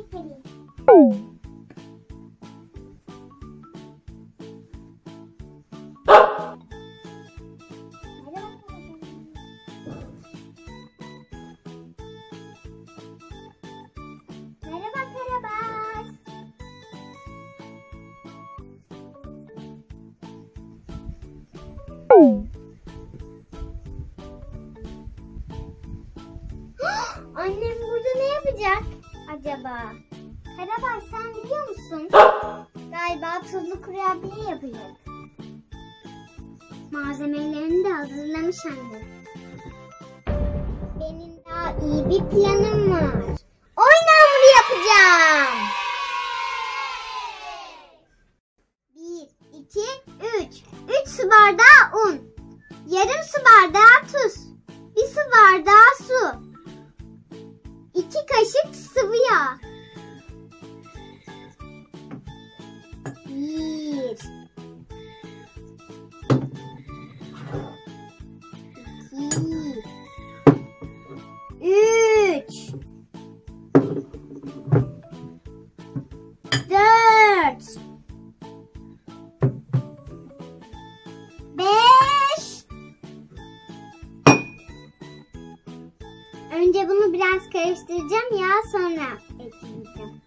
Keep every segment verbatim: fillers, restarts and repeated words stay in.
göstereyim. Merhaba Karabaş. Annem burada ne yapacak acaba? Karabaş sen biliyor musun? Galiba tuzlu kurabiye yapacak. Malzemelerini de hazırlamış annem. Benim daha iyi bir planım var. Oyun hamuru yapacağım. Bir, iki, üç. Üç su bardağı un. Yarım su bardağı tuz. Bir su bardağı su. İki kaşık sıvı yağ. Bir. İki. Üç. Dört. Beş. Önce bunu biraz karıştıracağım ya, sonra ekleyeceğim.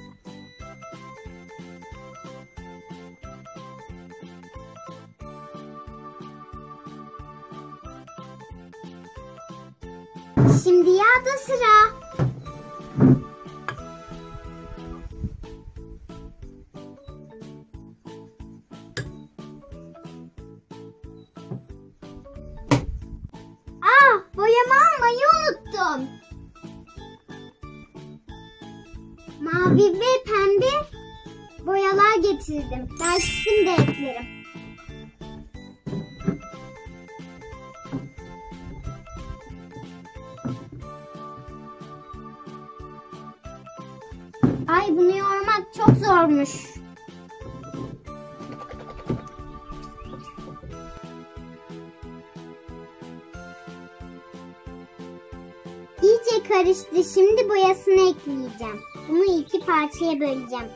Şimdi yağda sıra. Ah, boyama almayı unuttum. Mavi ve pembe boyalar getirdim. Belki isim de eklerim. Ay, bunu yoğurmak çok zormuş. İyice karıştı. Şimdi boyasını ekleyeceğim. Bunu iki parçaya böleceğim.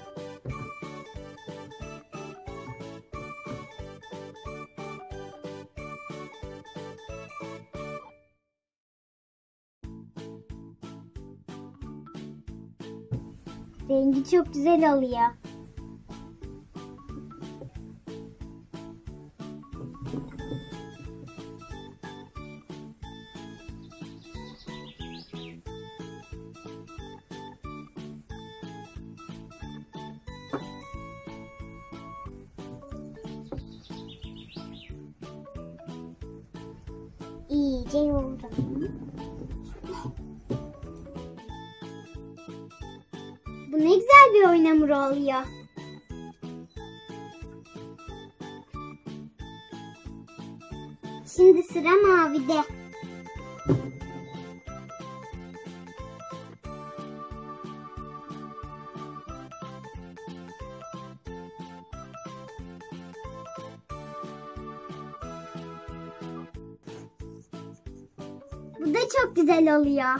Rengi çok güzel oluyor. İyice yoğurdum. Bu ne güzel bir oyun hamuru oluyor. Şimdi sıra mavide. Bu da çok güzel oluyor.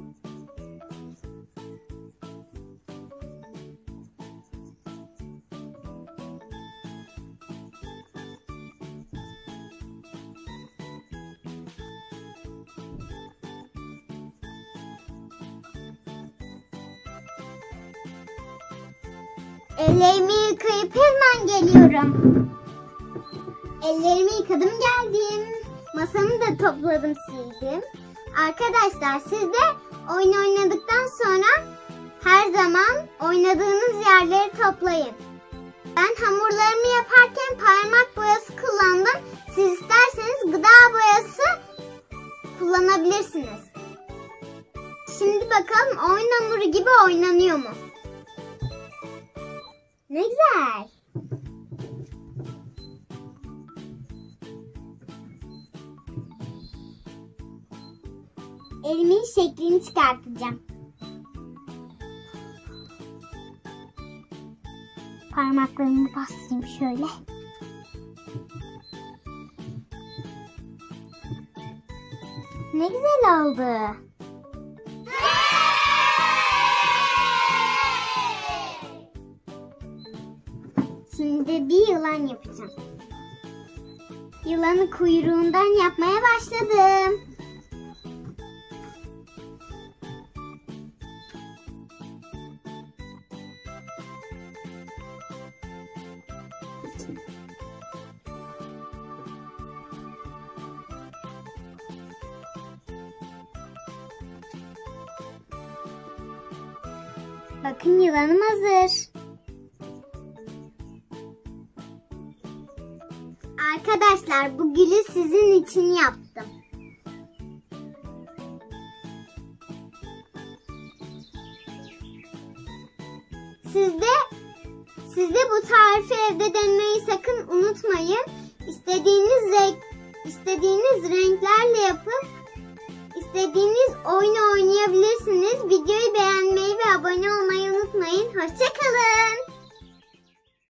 Ellerimi yıkayıp hemen geliyorum. Ellerimi yıkadım, geldim. Masamı da topladım, sildim. Arkadaşlar, siz de oyun oynadıktan sonra her zaman oynadığınız yerleri toplayın. Ben hamurlarımı yaparken parmak boyası kullandım. Siz isterseniz gıda boyası kullanabilirsiniz. Şimdi bakalım oyun hamuru gibi oynanıyor mu? Ne güzel. Elimin şeklini çıkartacağım. Parmaklarımı bastırayım şöyle. Ne güzel oldu. Şimdi bir yılan yapacağım. Yılanı kuyruğundan yapmaya başladım. Bakın yılanım hazır. Arkadaşlar bu gülü sizin için yaptım. Sizde sizde bu tarifi evde denemeyi sakın unutmayın. İstediğiniz renk istediğiniz renklerle yapın. İstediğiniz oyunu oynayabilirsiniz. Videoyu beğenmeyi ve abone olmayı unutmayın. Hoşça kalın.